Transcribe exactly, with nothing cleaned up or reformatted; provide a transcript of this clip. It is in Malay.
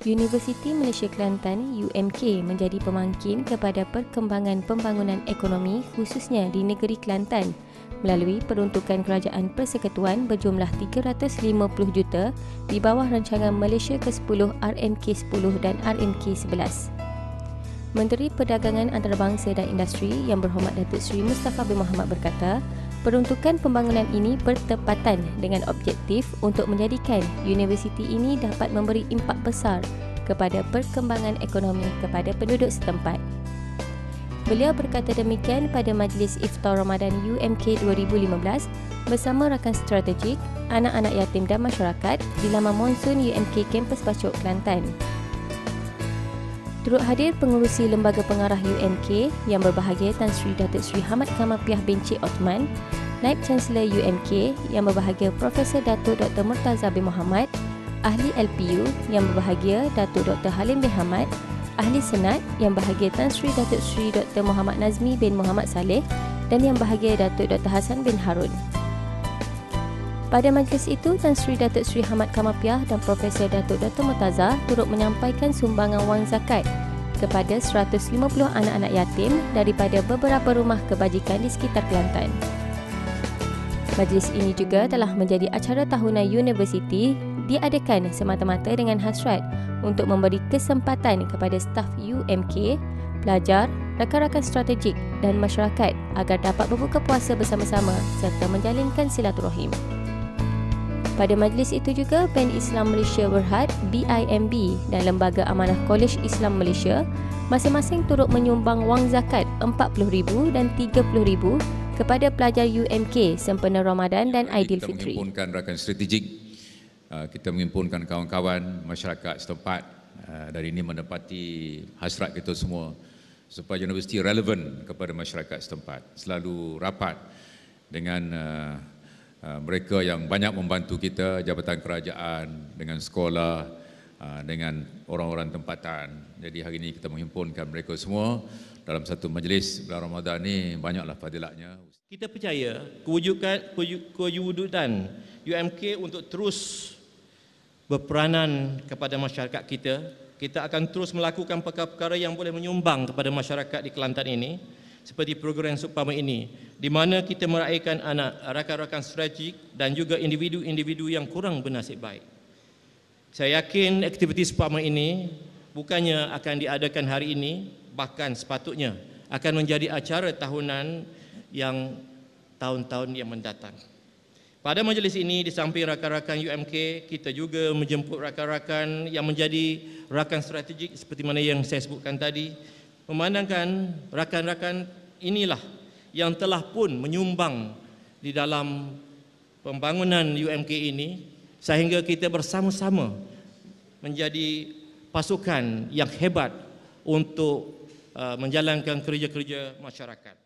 Universiti Malaysia Kelantan U M K menjadi pemangkin kepada perkembangan pembangunan ekonomi khususnya di negeri Kelantan melalui peruntukan Kerajaan Persekutuan berjumlah tiga ratus lima puluh juta di bawah rancangan Malaysia ke sepuluh R M K sepuluh dan R M K sebelas. Menteri Perdagangan Antarabangsa dan Industri Yang Berhormat Datuk Seri Mustafa bin Mohamed berkata, peruntukan pembangunan ini bertepatan dengan objektif untuk menjadikan universiti ini dapat memberi impak besar kepada perkembangan ekonomi kepada penduduk setempat. Beliau berkata demikian pada Majlis Iftar Ramadan U M K dua ribu lima belas bersama rakan strategik, anak-anak yatim dan masyarakat di laman monsun U M K Kampus Bacok, Kelantan. Turut hadir pengurusi Lembaga Pengarah U M K yang berbahagia Tan Sri Datuk Sri Hamad Kamapiah bin Cik Othman, Naib Chancellor U M K yang berbahagia Profesor Datuk Doktor Murtaza bin Mohamed, Ahli L P U yang berbahagia Datuk Doktor Halim bin Hamad, Ahli Senat yang berbahagia Tan Sri Datuk Sri Doktor Muhammad Nazmi bin Muhammad Saleh dan yang berbahagia Datuk Doktor Hassan bin Harun. Pada majlis itu, Tan Sri Datuk Sri Hamad Kamapiah dan Profesor Datuk Doktor Murtaza turut menyampaikan sumbangan wang zakat kepada seratus lima puluh anak-anak yatim daripada beberapa rumah kebajikan di sekitar Kelantan. Majlis ini juga telah menjadi acara tahunan universiti diadakan semata-mata dengan hasrat untuk memberi kesempatan kepada staf U M K, pelajar, rakan-rakan strategik dan masyarakat agar dapat berbuka puasa bersama-sama serta menjalinkan silaturahim. Pada majlis itu juga, Band Islam Malaysia Berhad B I M B dan Lembaga Amanah Kolej Islam Malaysia masing-masing turut menyumbang wang zakat empat puluh ribu dan tiga puluh ribu kepada pelajar U M K sempena Ramadan dan Aidilfitri. Kita menghimpunkan rakan strategik, kita menghimpunkan kawan-kawan masyarakat setempat dan ini menepati hasrat kita semua supaya universiti relevan kepada masyarakat setempat, selalu rapat dengan mereka yang banyak membantu kita, jabatan kerajaan, dengan sekolah, dengan orang-orang tempatan. Jadi hari ini kita menghimpunkan mereka semua dalam satu majlis bulan Ramadan ni, banyaklah fadilatnya. Kita percaya kewujudan, kewujudan U M K untuk terus berperanan kepada masyarakat kita. Kita akan terus melakukan perkara-perkara yang boleh menyumbang kepada masyarakat di Kelantan ini, seperti program seumpama ini, di mana kita meraihkan anak rakan-rakan strategik dan juga individu-individu yang kurang bernasib baik. Saya yakin aktiviti seumpama ini bukannya akan diadakan hari ini, bahkan sepatutnya akan menjadi acara tahunan yang tahun-tahun yang mendatang. Pada majlis ini, di samping rakan-rakan U M K, kita juga menjemput rakan-rakan yang menjadi rakan strategik seperti mana yang saya sebutkan tadi, memandangkan rakan-rakan inilah yang telah pun menyumbang di dalam pembangunan U M K ini sehingga kita bersama-sama menjadi pasukan yang hebat untuk uh, menjalankan kerja-kerja masyarakat.